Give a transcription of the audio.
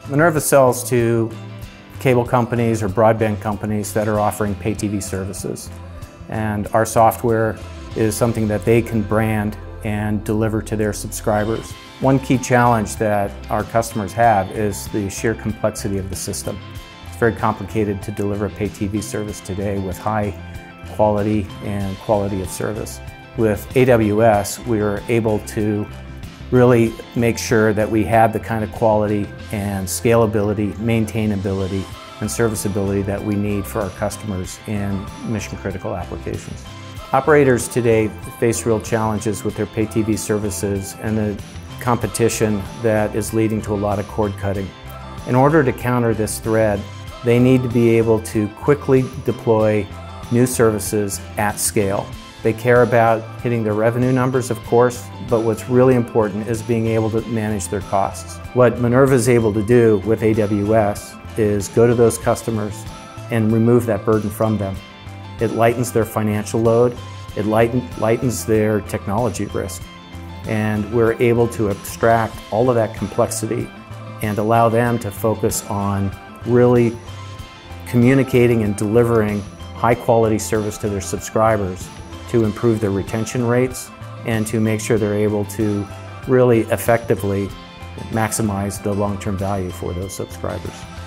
Minerva sells to cable companies or broadband companies that are offering pay TV services. And our software is something that they can brand and deliver to their subscribers. One key challenge that our customers have is the sheer complexity of the system. It's very complicated to deliver a pay TV service today with high quality and quality of service. With AWS, we were able to really make sure that we had the kind of quality and scalability, maintainability, and serviceability that we need for our customers in mission-critical applications. Operators today face real challenges with their pay TV services and the competition that is leading to a lot of cord cutting. In order to counter this threat, they need to be able to quickly deploy new services at scale. They care about hitting their revenue numbers, of course, but what's really important is being able to manage their costs. What Minerva is able to do with AWS is go to those customers and remove that burden from them. It lightens their financial load, it lightens their technology risk, and we're able to abstract all of that complexity and allow them to focus on really communicating and delivering high-quality service to their subscribers to improve their retention rates and to make sure they're able to really effectively maximize the long-term value for those subscribers.